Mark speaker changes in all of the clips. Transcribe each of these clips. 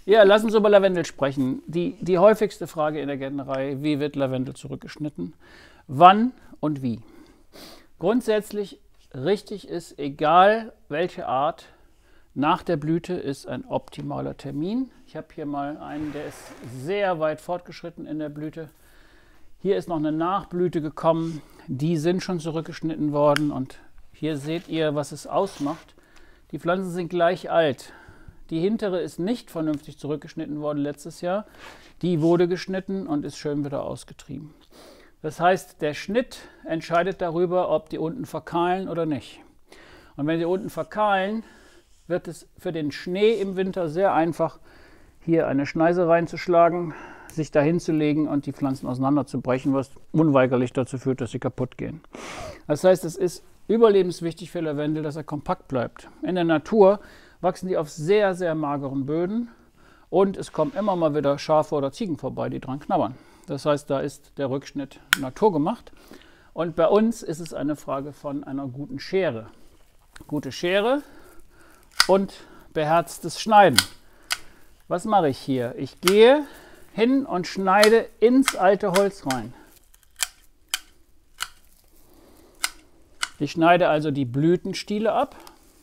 Speaker 1: Ja, lass uns über Lavendel sprechen. Die häufigste Frage in der Gärtnerei: Wie wird Lavendel zurückgeschnitten? Wann und wie? Grundsätzlich richtig ist, egal welche Art, nach der Blüte ist ein optimaler Termin. Ich habe hier mal einen, der ist sehr weit fortgeschritten in der Blüte. Hier ist noch eine Nachblüte gekommen. Die sind schon zurückgeschnitten worden. Und hier seht ihr, was es ausmacht. Die Pflanzen sind gleich alt. Die hintere ist nicht vernünftig zurückgeschnitten worden letztes Jahr. Die wurde geschnitten und ist schön wieder ausgetrieben. Das heißt, der Schnitt entscheidet darüber, ob die unten verkahlen oder nicht. Und wenn sie unten verkahlen, wird es für den Schnee im Winter sehr einfach, hier eine Schneise reinzuschlagen, sich dahin zu legen und die Pflanzen auseinanderzubrechen, was unweigerlich dazu führt, dass sie kaputt gehen. Das heißt, es ist überlebenswichtig für Lavendel, dass er kompakt bleibt. In der Natur wachsen die auf sehr, sehr mageren Böden und es kommen immer mal wieder Schafe oder Ziegen vorbei, die dran knabbern. Das heißt, da ist der Rückschnitt naturgemacht. Und bei uns ist es eine Frage von einer guten Schere. Gute Schere und beherztes Schneiden. Was mache ich hier? Ich gehe hin und schneide ins alte Holz rein. Ich schneide also die Blütenstiele ab,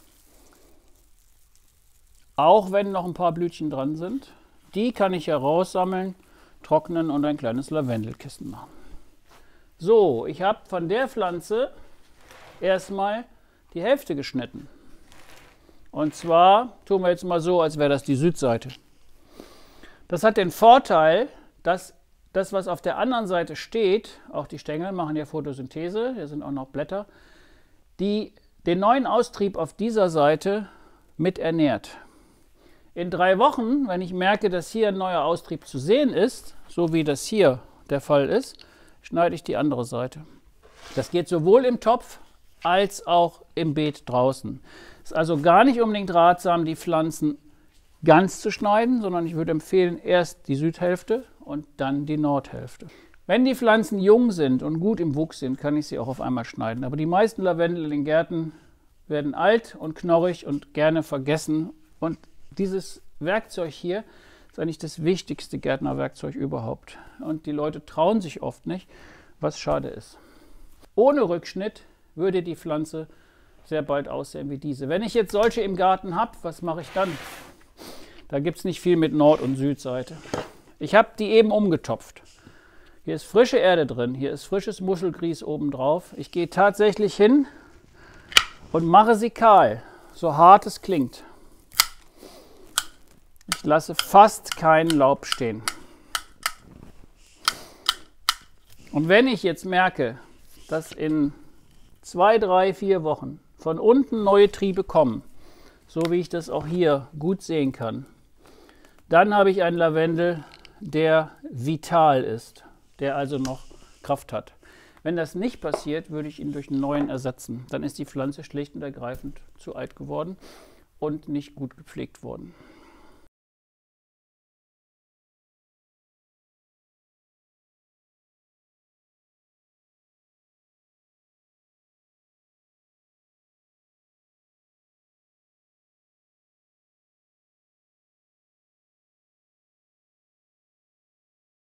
Speaker 1: auch wenn noch ein paar Blütchen dran sind. Die kann ich heraussammeln, trocknen und ein kleines Lavendelkissen machen. So, ich habe von der Pflanze erstmal die Hälfte geschnitten. Und zwar tun wir jetzt mal so, als wäre das die Südseite. Das hat den Vorteil, dass das, was auf der anderen Seite steht, auch die Stängel machen ja Photosynthese, hier sind auch noch Blätter, die den neuen Austrieb auf dieser Seite mit ernährt. In 3 Wochen, wenn ich merke, dass hier ein neuer Austrieb zu sehen ist, so wie das hier der Fall ist, schneide ich die andere Seite. Das geht sowohl im Topf als auch im Beet draußen. Es ist also gar nicht unbedingt ratsam, die Pflanzen ganz zu schneiden, sondern ich würde empfehlen, erst die Südhälfte und dann die Nordhälfte. Wenn die Pflanzen jung sind und gut im Wuchs sind, kann ich sie auch auf einmal schneiden. Aber die meisten Lavendel in den Gärten werden alt und knorrig und gerne vergessen. Und dieses Werkzeug hier ist eigentlich das wichtigste Gärtnerwerkzeug überhaupt. Und die Leute trauen sich oft nicht, was schade ist. Ohne Rückschnitt würde die Pflanze sehr bald aussehen wie diese. Wenn ich jetzt solche im Garten habe, was mache ich dann? Da gibt es nicht viel mit Nord- und Südseite. Ich habe die eben umgetopft. Hier ist frische Erde drin, hier ist frisches Muschelgrieß obendrauf. Ich gehe tatsächlich hin und mache sie kahl, so hart es klingt. Ich lasse fast kein Laub stehen. Und wenn ich jetzt merke, dass in 2, 3, 4 Wochen von unten neue Triebe kommen, so wie ich das auch hier gut sehen kann, dann habe ich einen Lavendel, der vital ist, der also noch Kraft hat. Wenn das nicht passiert, würde ich ihn durch einen neuen ersetzen. Dann ist die Pflanze schlicht und ergreifend zu alt geworden und nicht gut gepflegt worden.